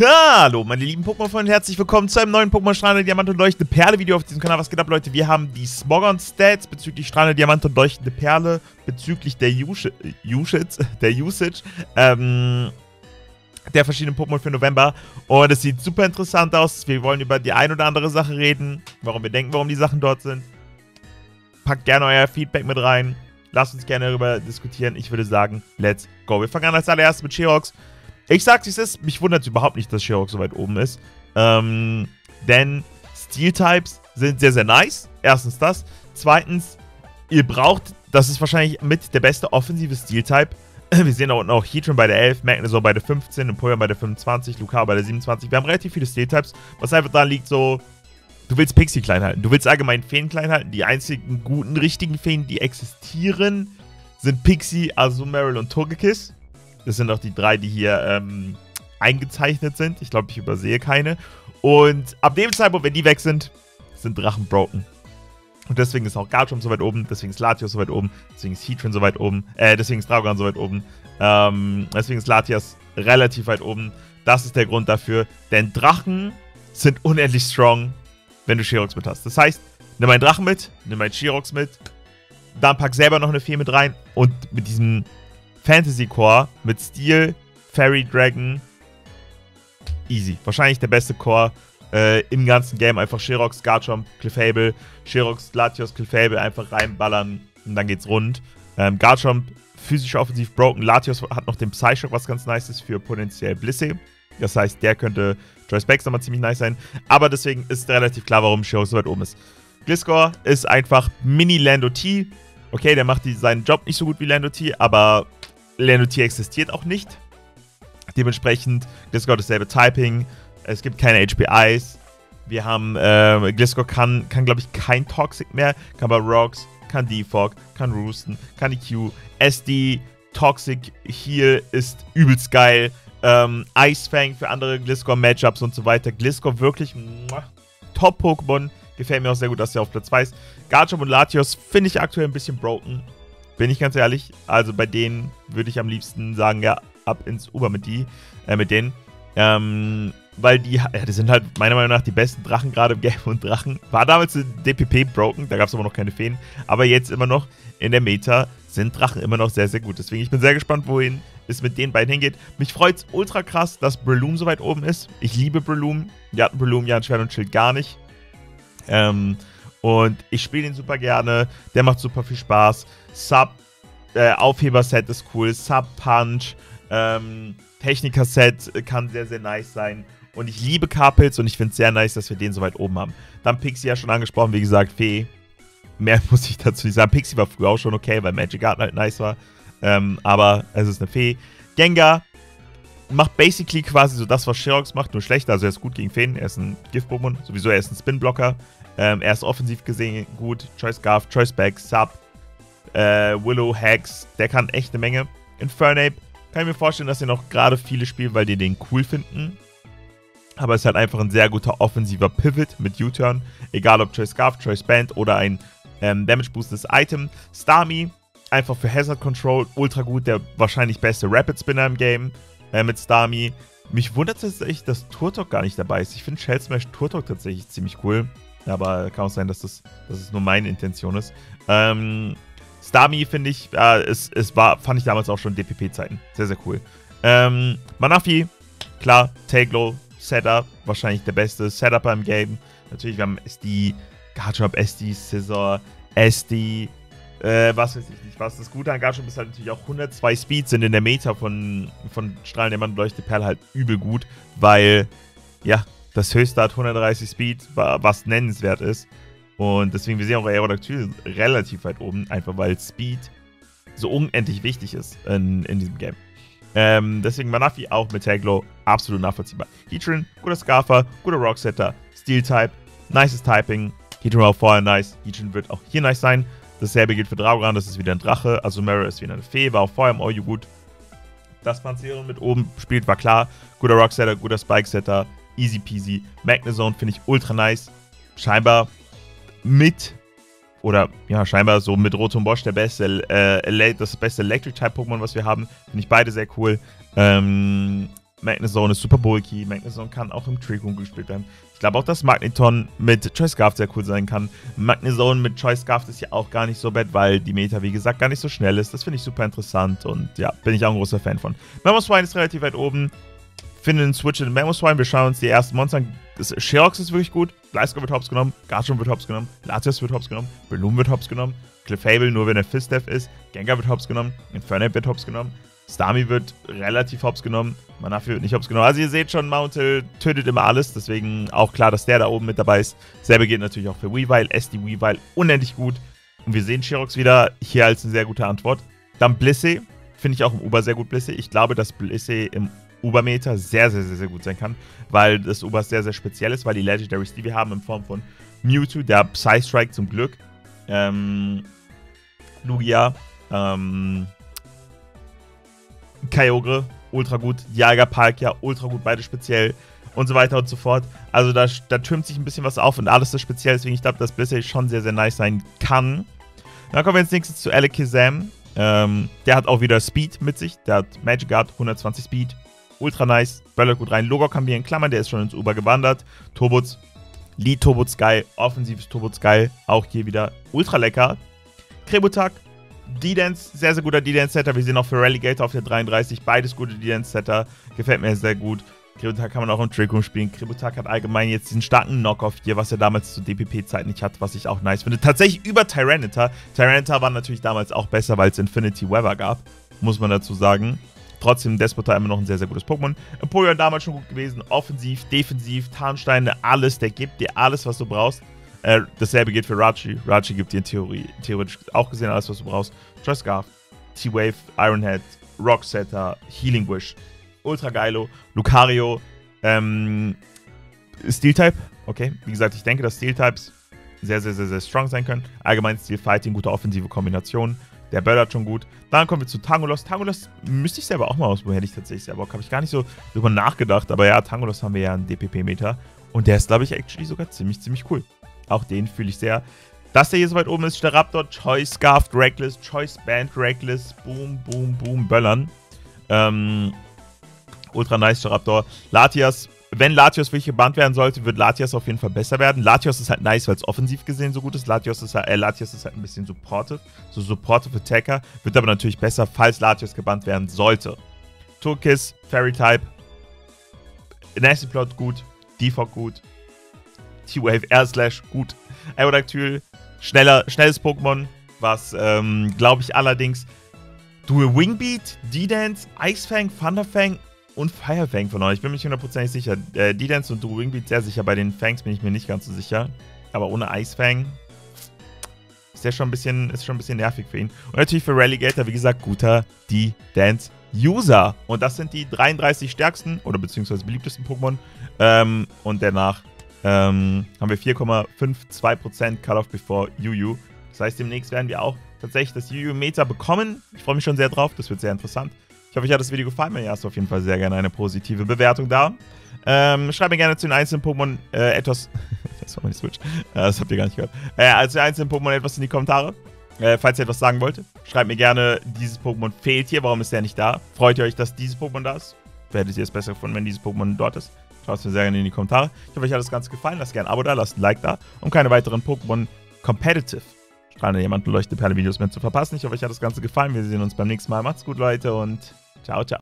Hallo, meine lieben Pokémon-Freunde, herzlich willkommen zu einem neuen Pokémon Strahlende Diamant und Leuchtende Perle Video auf diesem Kanal. Was geht ab, Leute? Wir haben die Smogon-Stats bezüglich Strahlende Diamant und Leuchtende Perle, bezüglich der Usage der verschiedenen Pokémon für November. Und es sieht super interessant aus. Wir wollen über die ein oder andere Sache reden, warum wir denken, warum die Sachen dort sind. Packt gerne euer Feedback mit rein. Lasst uns gerne darüber diskutieren. Ich würde sagen, let's go. Wir fangen an als allererstes mit Sherox. Ich sag's, wie es ist. Mich wundert es überhaupt nicht, dass Sherox so weit oben ist. Denn Steel-Types sind sehr, sehr nice. Erstens das. Zweitens, ihr braucht, das ist wahrscheinlich mit der beste offensive Steel-Type. Wir sehen da unten auch Heatran bei der 11, Magnesaur bei der 15, Empoleon bei der 25, Lucario bei der 27. Wir haben relativ viele Steel-Types, was einfach daran liegt, so, du willst Pixie klein halten. Du willst allgemein Feen klein halten. Die einzigen guten, richtigen Feen, die existieren, sind Pixie, Azumarill und Togekiss. Das sind auch die drei, die hier eingezeichnet sind. Ich glaube, ich übersehe keine. Und ab dem Zeitpunkt, wenn die weg sind, sind Drachen broken. Und deswegen ist auch Garchomp so weit oben, deswegen ist Latios so weit oben, deswegen ist Heatran so weit oben, deswegen ist Dragoran so weit oben, deswegen ist Latias relativ weit oben. Das ist der Grund dafür, denn Drachen sind unendlich strong, wenn du Sherox mit hast. Das heißt, nimm einen Drachen mit, nimm einen Sherox mit, dann pack selber noch eine Fee mit rein und mit diesem Fantasy Core mit Steel, Fairy Dragon, easy. Wahrscheinlich der beste Core im ganzen Game. Einfach Sherox, Garchomp, Clefable, Sherox, Latios, Clefable einfach reinballern und dann geht's rund. Garchomp physisch offensiv broken. Latios hat noch den Psyshock, was ganz nice ist für potenziell Blissey. Das heißt, der könnte Choice Specs nochmal ziemlich nice sein. Aber deswegen ist relativ klar, warum Sherox so weit oben ist. Gliscor ist einfach Mini-Lando T. Okay, der macht seinen Job nicht so gut wie Lando T, aber Lando T existiert auch nicht. Dementsprechend, Gliscor dasselbe Typing. Es gibt keine HPIs. Wir haben, Gliscor kann glaube ich, kein Toxic mehr. Kann aber Rocks, kann Defog, kann Roosten, kann EQ. SD, Toxic Heal ist übelst geil. Ice Fang für andere Gliscor-Matchups und so weiter. Gliscor wirklich Top-Pokémon. Gefällt mir auch sehr gut, dass er auf Platz 2 ist. Garchomp und Latios finde ich aktuell ein bisschen broken. Bin ich ganz ehrlich. Also bei denen würde ich am liebsten sagen, ja, ab ins Uber mit denen. Weil die sind halt meiner Meinung nach die besten Drachen gerade im Game und Drachen. War damals in DPP broken, da gab es aber noch keine Feen. Aber jetzt immer noch in der Meta sind Drachen immer noch sehr, sehr gut. Deswegen, ich bin sehr gespannt, wohin es mit den beiden hingeht. Mich freut es ultra krass, dass Breloom so weit oben ist. Ich liebe Breloom. Wir hatten Breloom ja in Schwert und Schild gar nicht. Und ich spiele ihn super gerne. Der macht super viel Spaß. Aufheber-Set ist cool. Sub-Punch. Techniker-Set kann sehr, sehr nice sein. Und ich liebe Carpels und ich finde es sehr nice, dass wir den so weit oben haben. Dann Pixie ja schon angesprochen, wie gesagt, Fee. Mehr muss ich dazu nicht sagen. Pixie war früher auch schon okay, weil Magic Garden halt nice war. Aber es ist eine Fee. Gengar macht basically quasi so das, was Sherox macht, nur schlechter. Also er ist gut gegen Feen. Er ist ein Gift-Pokémon. Sowieso, er ist ein Spin-Blocker. Er ist offensiv gesehen gut. Choice Scarf, Choice Bag, Sub, Willow, Hex. Der kann echt eine Menge. Infernape. Kann ich mir vorstellen, dass ihr noch gerade viele spielen, weil die den cool finden. Aber es ist halt einfach ein sehr guter offensiver Pivot mit U-Turn. Egal ob Choice Scarf, Choice Band oder ein Damage-boostendes Item. Starmie, einfach für Hazard Control, ultra gut. Der wahrscheinlich beste Rapid Spinner im Game mit Starmie. Mich wundert es tatsächlich, dass Turtok gar nicht dabei ist. Ich finde Shell Smash Turtok tatsächlich ziemlich cool. Aber kann auch sein, dass das nur meine Intention ist. Starmie, finde ich, fand ich damals auch schon DPP-Zeiten. Sehr, sehr cool. Manafi, klar, Taeglo, Setup, wahrscheinlich der beste Setuper im Game. Natürlich, wir haben SD, Garchomp, SD, Scizor, SD, was weiß ich nicht was. Das Gute an Garchomp ist halt natürlich auch 102 Speed sind in der Meta von Strahlen der Mann leuchtet Perle halt übel gut, weil, ja, das höchste hat 130 Speed, was nennenswert ist. Und deswegen, wir sehen auch Aerodactyl relativ weit oben, einfach weil Speed so unendlich wichtig ist in diesem Game. Deswegen Manafi auch mit Taeglo absolut nachvollziehbar. Heatran, guter Scarfer, guter Rocksetter, Steel-Type, nices Typing. Heatran war auch vorher nice, Heatran wird auch hier nice sein. Dasselbe gilt für Dragoran, das ist wieder ein Drache. Azumarill ist wieder eine Fee, war auch vorher im Oyu gut. Dass Panzeron mit oben spielt, war klar. Guter Rocksetter, guter Spike-Setter, easy peasy. Magnezone finde ich ultra nice. Scheinbar scheinbar so mit Rotom Bosch das beste Electric-Type-Pokémon, was wir haben. Finde ich beide sehr cool. Magnezone ist super bulky. Magnezone kann auch im Trick-Room gespielt werden. Ich glaube auch, dass Magneton mit Choice Scarf sehr cool sein kann. Magnezone mit Choice Scarf ist ja auch gar nicht so bad, weil die Meta, wie gesagt, gar nicht so schnell ist. Das finde ich super interessant und ja, bin ich auch ein großer Fan von. Mamoswine ist relativ weit oben. Finde einen Switch in Mamoswine. Wir schauen uns die ersten Monster an. Sherox ist wirklich gut. Gleisko wird hops genommen. Garchomp wird hops genommen. Latios wird hops genommen. Breloom wird hops genommen. Clefable nur wenn er Fistef ist. Gengar wird hops genommen. Infernape wird hops genommen. Starmie wird relativ hops genommen. Manafi wird nicht hops genommen. Also ihr seht schon, Mountain tötet immer alles. Deswegen auch klar, dass der da oben mit dabei ist. Selbe gilt natürlich auch für Weavile. SD Weavile unendlich gut. Und wir sehen Sherox wieder hier als eine sehr gute Antwort. Dann Blissey. Finde ich auch im Uber sehr gut Blissey. Ich glaube, dass Blissey im Uber-Meter sehr, sehr, sehr, sehr gut sein kann. Weil das Uber sehr, sehr speziell ist. Weil die Legendaries, die wir haben in Form von Mewtwo, der Psystrike zum Glück. Lugia. Kyogre, ultra gut. Dialga, Palkia, ultra gut, beide speziell. Und so weiter und so fort. Also da türmt sich ein bisschen was auf und alles ist speziell. Deswegen, ich glaube, dass Blissey schon sehr, sehr nice sein kann. Dann kommen wir jetzt nächstes zu Alakazam. Der hat auch wieder Speed mit sich. Der hat Magic Guard, 120 Speed. Ultra nice. Böllert gut rein. Logok haben wir in Klammern, der ist schon ins Uber gewandert. Turbots. Lead Turbots geil. Offensives Turbots geil. Auch hier wieder ultra lecker. Krebotak. D-Dance, sehr, sehr guter D-Dance-Setter. Wir sehen auch für Relegator auf der 33. Beides gute D-Dance-Setter. Gefällt mir sehr gut. Krebotak kann man auch im Trick-Room spielen. Krebotak hat allgemein jetzt diesen starken Knock-Off hier, was er damals zur DPP-Zeit nicht hat, was ich auch nice finde. Tatsächlich über Tyranitar. Tyranitar war natürlich damals auch besser, weil es Infinity Weather gab, muss man dazu sagen. Trotzdem Despotar immer noch ein sehr, sehr gutes Pokémon. Empoleon damals schon gut gewesen. Offensiv, defensiv, Tarnsteine, alles. Der gibt dir alles, was du brauchst. Dasselbe gilt für Rachi. Rachi gibt dir in theoretisch auch gesehen alles, was du brauchst. Choice Scarf, T-Wave, Ironhead, Rock Setter, Healing Wish, Ultra Geilo, Lucario, Steel-Type. Okay, wie gesagt, ich denke, dass Steel-Types sehr, sehr, sehr, sehr strong sein können. Allgemein Steel-Fighting, gute offensive Kombination. Der böllert schon gut. Dann kommen wir zu Tangolos. Tangolos müsste ich selber auch mal ausprobieren. Hätte ich tatsächlich selber Bock. Habe ich gar nicht so drüber nachgedacht. Aber ja, Tangolos haben wir ja einen DPP-Meter. Und der ist, glaube ich, actually sogar ziemlich, ziemlich cool. Auch den fühle ich sehr. Dass der hier so weit oben ist, Staraptor, Choice Scarf, Reckless, Choice Band, Reckless, Boom, Boom, Boom, Böllern. Ultra nice, Staraptor. Latias, wenn Latios wirklich gebannt werden sollte, wird Latias auf jeden Fall besser werden. Latios ist halt nice, weil es offensiv gesehen so gut ist. Latios ist halt ein bisschen supportive, so supportive Attacker. Wird aber natürlich besser, falls Latios gebannt werden sollte. Turkis, Fairy-Type. Nasty Plot gut, Defog gut. T-Wave, R-Slash, gut. Aerodactyl, schnelles Pokémon, was, glaube ich, allerdings Dual Wingbeat, D-Dance, Icefang, Thunderfang und Firefang von euch. Ich bin mir nicht 100% sicher. D-Dance und Dual Wingbeat sehr sicher. Bei den Fangs bin ich mir nicht ganz so sicher. Aber ohne Icefang ist der schon ein bisschen nervig für ihn. Und natürlich für Relegator, wie gesagt, guter D-Dance-User. Und das sind die 33 stärksten oder beziehungsweise beliebtesten Pokémon. Und danach haben wir 4,52% Cut-Off before Yu-Yu. Das heißt, demnächst werden wir auch tatsächlich das Yu-Yu-Meter bekommen. Ich freue mich schon sehr drauf. Das wird sehr interessant. Ich hoffe, euch hat das Video gefallen. Wenn ja, lasst auf jeden Fall sehr gerne eine positive Bewertung da. Schreibt mir gerne zu den einzelnen Pokémon etwas... das war meine Switch. Das habt ihr gar nicht gehört. Also den einzelnen Pokémon etwas in die Kommentare. Falls ihr etwas sagen wollt. Schreibt mir gerne, dieses Pokémon fehlt hier. Warum ist der nicht da? Freut ihr euch, dass dieses Pokémon da ist? Werdet ihr es besser gefunden, wenn dieses Pokémon dort ist? Schaut es mir sehr gerne in die Kommentare. Ich hoffe, euch hat das Ganze gefallen. Lasst gerne ein Abo da, lasst ein Like da, um keine weiteren Pokémon Competitive strahlende Diamanten leuchtende Perle Videos mehr zu verpassen. Ich hoffe, euch hat das Ganze gefallen. Wir sehen uns beim nächsten Mal. Macht's gut, Leute, und ciao, ciao.